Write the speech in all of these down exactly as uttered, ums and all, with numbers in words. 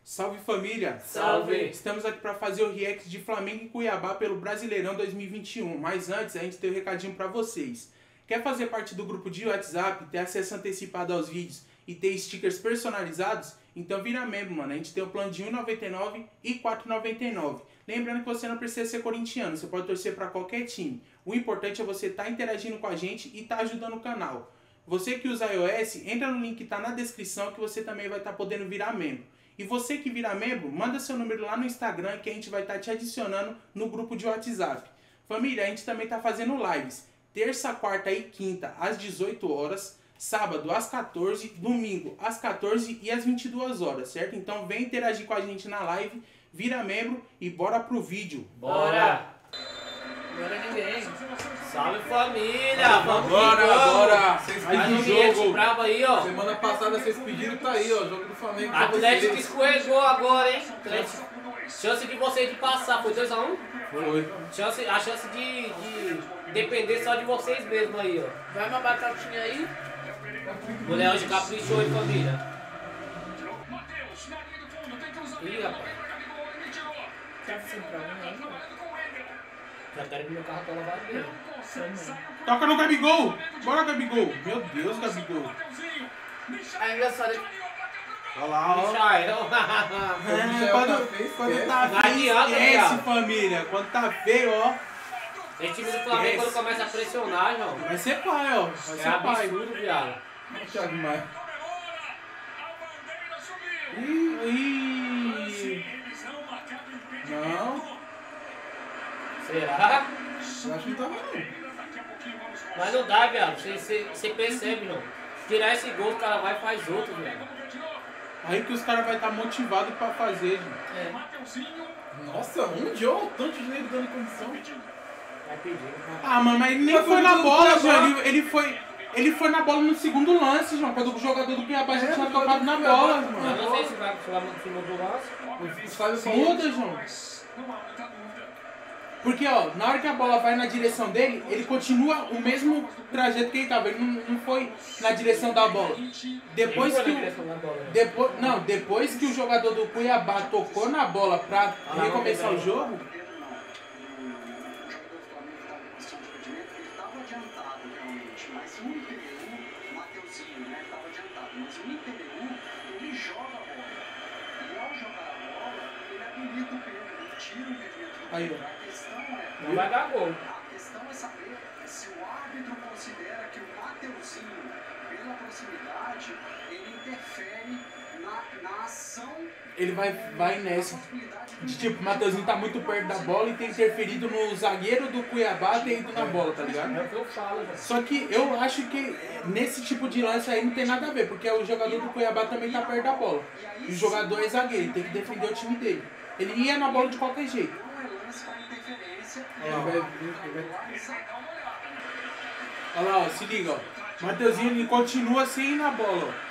Salve família! Salve! Estamos aqui para fazer o react de Flamengo e Cuiabá pelo Brasileirão dois mil e vinte e um. Mas antes a gente tem um recadinho para vocês. Quer fazer parte do grupo de WhatsApp, ter acesso antecipado aos vídeos e ter stickers personalizados? Então vira membro, mano. A gente tem o plano de um real e noventa e nove centavos e quatro reais e noventa e nove centavos. Lembrando que você não precisa ser corintiano, você pode torcer para qualquer time. O importante é você estar tá interagindo com a gente e estar tá ajudando o canal. Você que usa iOS, entra no link que está na descrição que você também vai estar tá podendo virar membro. E você que vira membro, manda seu número lá no Instagram que a gente vai estar tá te adicionando no grupo de WhatsApp. Família, a gente também está fazendo lives. Terça, quarta e quinta às dezoito horas. Sábado às quatorze, domingo às quatorze e às vinte e duas horas, certo? Então vem interagir com a gente na live, vira membro e bora pro vídeo. Bora! Bora ninguém. Salve família! Vamos Bora, que vamos! bora! Mais um react bravo aí, ó. Semana passada vocês pediram, tá aí, ó. Jogo do Flamengo pra Atlético vocês. escorregou agora, hein? Atlético. Chance de vocês de passar, foi dois a um? Foi. Chance, a chance de, de depender só de vocês mesmo aí, ó. Vai uma batatinha aí. O Léo hoje caprichou, hein, família? Ih, rapaz. Tá assim pra mim ainda? Já quero que meu carro tá lavado mesmo. Toca no Gabigol! Bora, Gabigol! Meu Deus, Gabigol! É engraçado. Olha lá, ó. Michael. É, quando, quando tá Não feio, adianta, esquece, viado. família. Quando tá feio, ó. Esse time do Flamengo, quando começa a pressionar, João, Vai ser pai, ó. Vai é ser pai. absurdo, viado. Thiago Maia. Ih, não. Será? Eu acho que não tava não. Mas não dá, viado. Você, você, você percebe, não. Tirar esse gol, o cara vai e faz outro, viado. Aí que os caras vão estar motivados pra fazer, gente. É. Nossa, onde ó, o tanto de nego dando condição. Vai pedir. Ah, mano, mas ele nem Mas foi foi na do bola, Cuiabá. João. Ele, ele foi. Ele foi na bola no segundo lance, João. Quando o jogador do Cuiabá já É, tinha o jogador tocado do na Cuiabá, bola, mano. Eu mano. não sei se vai, se vai se mudou o lance. O Fábio falou. Muda, João. Porque, ó, na hora que a bola vai na direção dele, ele continua o mesmo trajeto que ele tava. Ele não, não foi na direção da bola. Depois Ele que foi na o. direção da bola, né? Depois, não, depois que o jogador do Cuiabá tocou na bola pra Ah, recomeçar não, o jogo, aí, ó. Não vai dar gol. A questão é saber se o árbitro considera que o Mateuzinho, pela proximidade, ele interfere na, na ação. Ele vai, vai nessa. De, tipo, o Mateuzinho tá muito perto da bola e tem interferido no zagueiro do Cuiabá ter ido na bola, tá É ligado? o que eu falo, velho. Só que eu acho que nesse tipo de lance aí não tem nada a ver, porque o jogador do Cuiabá também tá perto da bola. E o jogador é zagueiro, ele tem que defender o time dele. Ele ia na bola de qualquer jeito. Ele vai vir, ele vai. Olha lá, ó, se liga, ó. Mateuzinho ele continua sem ir na bola, ó.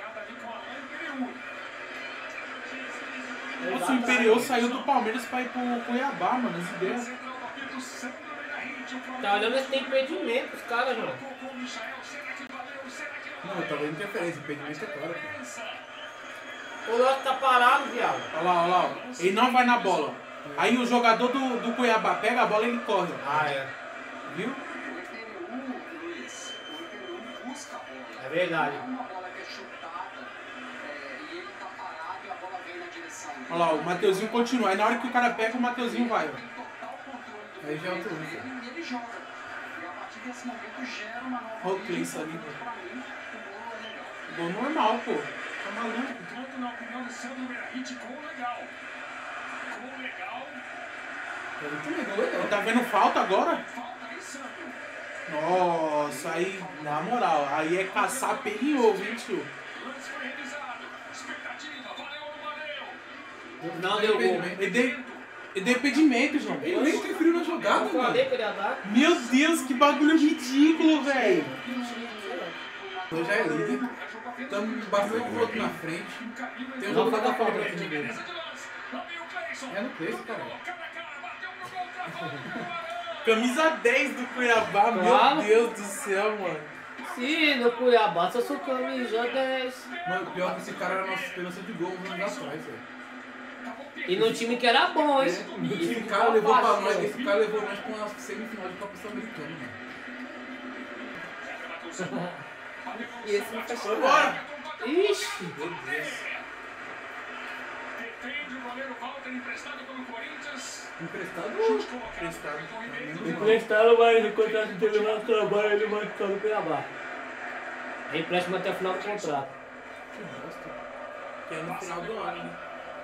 Nossa, o Imperial saiu do Palmeiras pra ir pro Cuiabá, mano, as ideias. Tá olhando se tem impedimento, os caras, João. Não, tava interferência, impedimento é claro. pô. O lance tá parado, viado. Olha lá, olha lá, ó. Ele não vai na bola. Aí o jogador do, do Cuiabá pega a bola e ele corre, ó. Ah, é. Viu? É verdade. Olha lá, o Mateuzinho continua. Aí na hora que o cara pega, o Mateuzinho vai, ó. Aí já é outro uso. Ele joga. E a partir desse momento gera uma nova. Olha o Cleiton ali, velho. Gol normal, pô. Tá maluco. Enquanto na opinião do Sandro Merahit, gol legal. Gol legal. Ele também gol legal. Ele tá vendo falta agora? Falta aí, Sandro. Nossa, aí, na moral, aí é caçar pelo em ovo, hein, tio? Lance foi revisado. Expectativa. Valeu ou não valeu? Não deu gol. Ele deu, ele deu impedimento, João. Ele nem interferiu na jogada, Eu falei mano. que ele ia dar. Meu Deus, que bagulho ridículo, velho. Então já é líder. Estamos bastante um outro na frente. Tem um Não, jogo da falta Copa falta. pra time deles. É no preço, cara. Camisa dez do Cuiabá, Claro. meu Deus do céu, mano. Sim, no Cuiabá, só sou camisa dez. Mano, pior que esse cara era nossa esperança de gol uns anos atrás, velho. E no time que era bom, hein? Esse cara levou pra nós, esse cara levou nós pra uma semifinal de Copa Sul-Americana, mano. E esse não faz nada. Bora! Ixi. Meu Deus. Defende o goleiro Walter, emprestado pelo Corinthians. Emprestado? Chute colocado Emprestado. pelo Ribeiro. Emprestaram, mas no contrato dele não trabalha, ele vai ficar no Cuiabá. É empréstimo até o final do contrato. Que bosta. Que é no final do ano, né?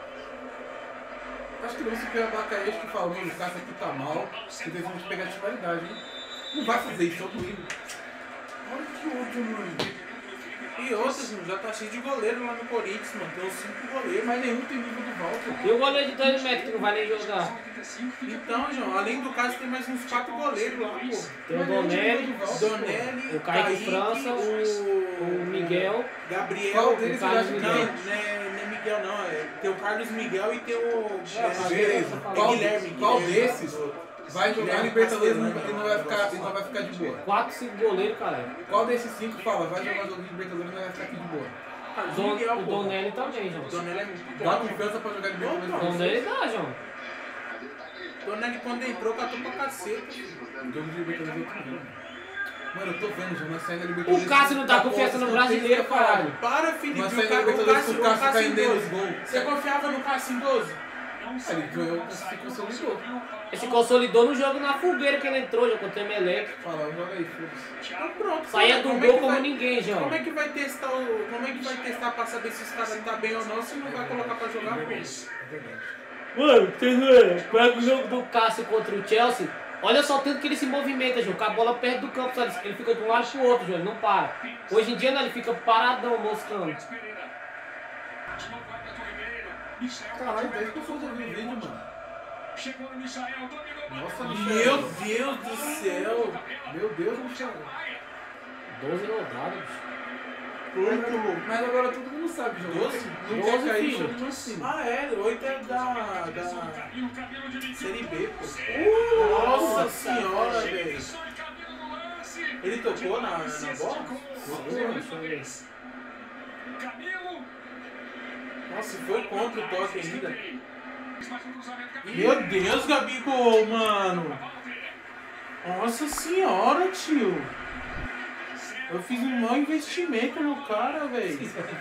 Acho que não se Cuiabá cair, acho que fala, mano, o cara aqui tá mal, você decide pegar a titularidade, hein? Não vai fazer isso, é comigo. Olha que ódio, mano. E outras, mano, já tá cheio de goleiro lá no Corinthians, mano. Tem uns cinco goleiros. Mas nenhum tem nível do Walter. E o goleiro de dois metros que não vai nem jogar? Então, João, além do caso, tem mais uns quatro goleiros lá, pô. Tem o Donelli, Donelli, o Kaique França, o, o Miguel. Gabriel, Qual deles o Carlos ele Miguel. acha Não, que não é, não é Miguel, não. É, tem o Carlos Miguel e tem o. É, Beleza. é Qual, Guilherme. qual Guilherme. desses vai jogar Guilherme Libertadores e não, Castellano. e não vai ficar, e não vai ficar de boa? quatro, cinco goleiros, cara. Qual desses cinco fala, vai jogar jogo de Libertadores e não vai ficar aqui de boa? Carlos Don, Miguel, o pô. Donelli também, João. O Donelli é muito Dá bom. confiança pra jogar Libertadores? Não, O Donelli dá, João. Donelli, quando entrou, catou pra caceta. Jogo de Libertadores é outro nível. Mano, eu tô vendo, já nós saímos da Libertadores. O Cássio não dá confiança no brasileiro, caralho. Para, Felipe. Nós O saímos da Ca- o Libertadores com Cássio, o Cássio Cássio em caindo nos doze. gols. Você confiava no Cássio em doze? Aí ele ganhou, se consolidou. Ele se consolidou no jogo na fogueira que ele entrou, já contra o Emelec. Fala, joga aí, foda-se. Então pronto. Saía cara, do como é gol que como vai- ninguém, João. Como é que vai testar o. Como é que vai testar pra saber se os caras tá bem ou não se não vai colocar pra jogar, pô? É verdade. Mano, vocês viram? Pega o jogo do Cássio contra o Chelsea. Olha só o tanto que ele se movimenta, João. Com a bola perto do campo, sabe? Ele fica de um lado pro outro, João. Ele não para. Hoje em dia, não, ele fica paradão, moscando. Caralho, dez pessoas ouviram o vídeo, mano. Chegou no Michael, dominou. Nossa, Meu Michel. Deus do céu! Meu Deus, Michel. doze rodadas, bicho. Mas agora todo mundo sabe, João. doze? Não doze, quer cair, filho. jogo de cima. Ah, é, oito é da. da. Cabelo, cabelo de Série B, pô. Nossa senhora, velho. cabelo no lance. Ele tocou na, na bola? Camilo. Nossa, foi contra o toque ainda. Mais um cruzamento. Meu Deus, Gabigol, mano. Nossa senhora, tio. Eu fiz um mau investimento no cara, velho.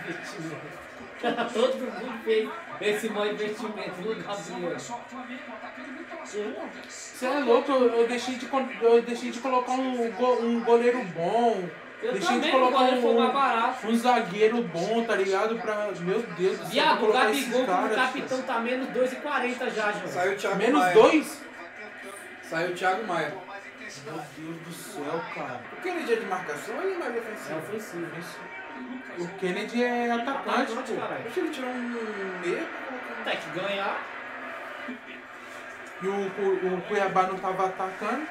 Todo mundo fez esse mau investimento no Gabriel. Só Flamengo atacando muito pelas pontas. Você é louco, eu, eu deixei de, con- eu deixei de colocar um, go- um goleiro bom. Eu Deixei de também, o colocar goleiro foi mais um, barato. um zagueiro bom, tá ligado? Pra, meu Deus do céu, Viado, pra o colocar Gabigol esses como caras. capitão tá menos dois e quarenta já, João. Saiu o Thiago Menos Maia. dois? Saiu o Thiago Maia. Meu Deus do céu, cara. O Kennedy é de marcação ou ele é mais É ofensivo? ofensivo, isso. O Kennedy é atacante, Atacante, pô. caralho. Deixa ele tirar um meia pra colocar Tem que ganhar. E o, Cu- o Cuiabá não tava atacando.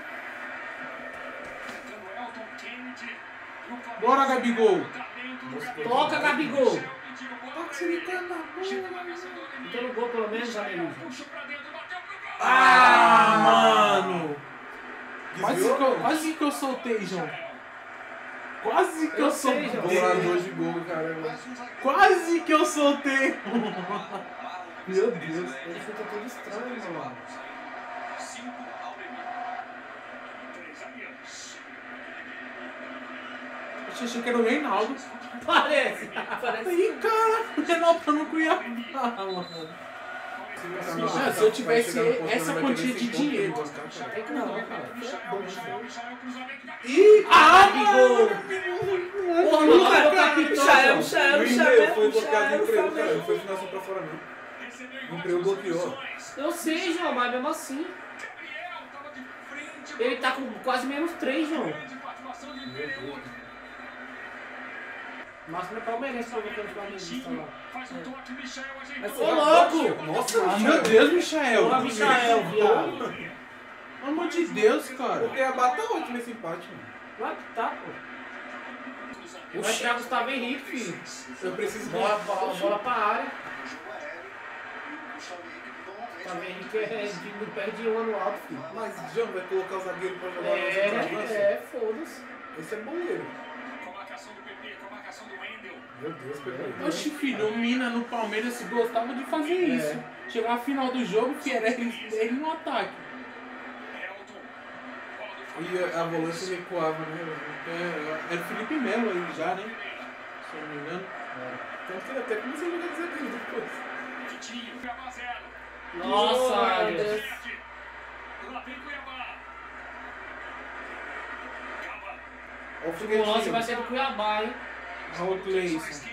Elton Kennedy. Bora, Gabigol. Toca, Gabigol. Chega a marcação do inimigo. Então no gol pelo menos, Gabriel. Puxou pra dentro, bateu pro gol. Ah, mano. Quase Desviou, que, eu, não? quase que eu soltei, João. Quase que eu, Eu sei, João. soltei. Bolador de gol, cara. Quase que eu soltei. Meu Deus. Ele fica todo estranho, mano. Cinco ao limite. Três zagueiros. Eu achei que era o Reinaldo. Parece. Parece. Ih, cara, o Reinaldo tá no Cuiabá, mano. Ah, se eu tivesse essa quantia de dinheiro. É que não, cara. Ih, Ah, ah, Gabigol. Porra, mano, Cara, o capitão. Michael, João. Michael, O Michael, e-mail foi bloqueado no Michael, emprego, cara. Não Flamengo. foi financiação pra fora, não. O emprego bloqueou. Eu sei, João, mas mesmo assim. Ele tá com quase menos três, João. Máximo é palmeirense provocando o flamenguista lá. Mas Ô, louco! Nossa, Ah, meu Deus, Michael. Ô, Michael, viado. Pelo amor de Deus, cara. O Cuiabá tá ótimo nesse empate, mano. Vai que tá, pô. Vai tirar Gustavo Henrique, filho. Eu preciso Bola, bola, bola pra área. Jogo aéreo. E o Gustavo Henrique normalmente. Gustavo Henrique é de, não perde um ano alto, filho. Mas João vai colocar o zagueiro pra jogar no É, centroavante? é, foda-se. Esse é goleiro. Meu Deus, pegou ele. Oxe, filho, o Mina no Palmeiras gostava de fazer isso. Chegou na final do jogo, que era ele, ele no ataque. E a, a volância recuava, né? É, era o Felipe Melo aí já, né? Se eu não me engano. Então que ele até começou a jogar desagrado depois. Nossa, Agnes. Olha o O lance foguetinho. vai ser do Cuiabá, hein? Olha o Cleison.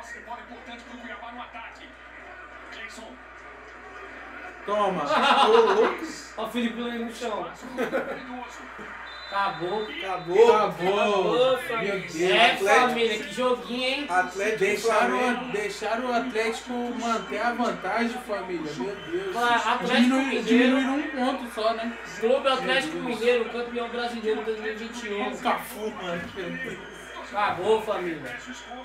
Toma. Ô, louco. Olha o Felipe Luiz no chão. Acabou. Acabou. Acabou. Meu Deus. É, Atlético. família, que joguinho, hein? Atlético Deixaram, Flamengo. deixaram o Atlético manter a vantagem, família. Meu Deus. Atlético Diminui, Mineiro. diminuíram um ponto só, né? Clube Atlético Mineiro, campeão brasileiro dois mil e vinte e um. Cafu, mano. Acabou, família.